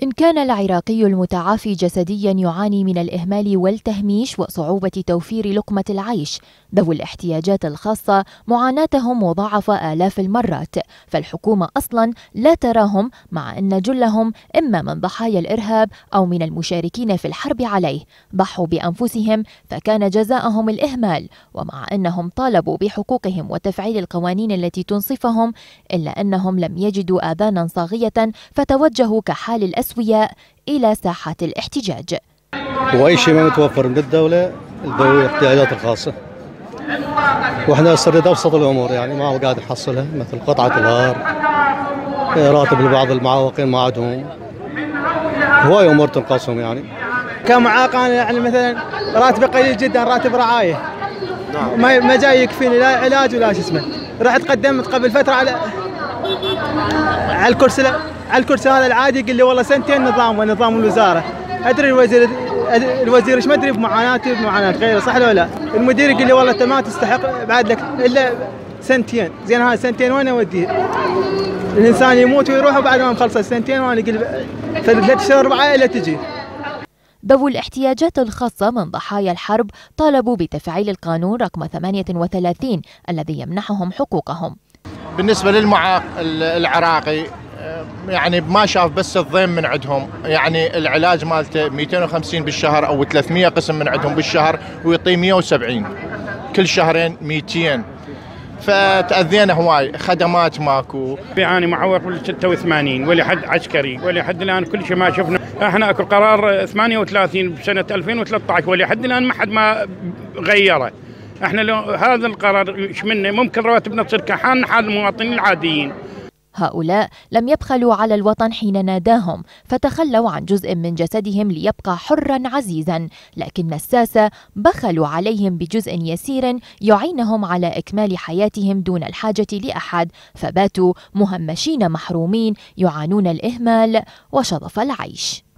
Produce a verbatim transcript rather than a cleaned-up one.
إن كان العراقي المتعافي جسديا يعاني من الإهمال والتهميش وصعوبة توفير لقمة العيش، ذوي الاحتياجات الخاصة معاناتهم مضاعفة آلاف المرات، فالحكومة أصلا لا تراهم، مع أن جلهم إما من ضحايا الإرهاب أو من المشاركين في الحرب عليه، ضحوا بأنفسهم فكان جزاءهم الإهمال. ومع أنهم طالبوا بحقوقهم وتفعيل القوانين التي تنصفهم، إلا أنهم لم يجدوا آذانا صاغية فتوجهوا كحال الأسوأ إلى ساحات الاحتجاج. وأي شيء ما متوفر من الدولة لذوي الاحتياجات الخاصة، وإحنا صرنا أبسط الأمور يعني ما هو قاعد نحصلها، مثل قطعة الهار، راتب لبعض المعوقين ما عندهم، هواي أمور تنقصهم يعني. كمعاق أنا يعني مثلا راتبي قليل جدا، راتب رعاية ما ما جاي يكفيني لا علاج ولا شو اسمه. رحت قدمت قبل فترة على على الكرسي على الكرسي هذا العادي، يقول لي والله سنتين نظام ونظام الوزاره. ادري الوزير الوزير ايش ما ادري بمعاناتي بمعاناه غيره، صح ولا لا؟ المدير يقول لي والله انت ما تستحق بعد لك الا سنتين، زين هذا سنتين وين اوديه؟ الانسان يموت ويروح وبعد ما مخلص السنتين وانا اقول ثلاث شهور ربعايه الا تجي. ذوي الاحتياجات الخاصة من ضحايا الحرب طالبوا بتفعيل القانون رقم ثمانية وثلاثين الذي يمنحهم حقوقهم. بالنسبة للمعاق العراقي يعني ما شاف بس الضيم من عندهم، يعني العلاج مالته مئتين وخمسين بالشهر او ثلاثمئة قسم من عندهم بالشهر، ويعطيه مئة وسبعين كل شهرين مئتين، فتأذينا هواي، خدمات ماكو. بيعاني معوق بال ستة وثمانين ولي حد عسكري ولي حد الان كل شيء ما شفنا. احنا اكو قرار ثمانية وثلاثين بسنة ألفين وثلاثة عشر ولي حد الان ما حد ما غيره. احنا لو هذا القرار يشملنا ممكن رواتبنا تصير كحال حال المواطنين العاديين. هؤلاء لم يبخلوا على الوطن حين ناداهم، فتخلوا عن جزء من جسدهم ليبقى حرا عزيزا، لكن الساسة بخلوا عليهم بجزء يسير يعينهم على إكمال حياتهم دون الحاجة لأحد، فباتوا مهمشين محرومين يعانون الإهمال وشظف العيش.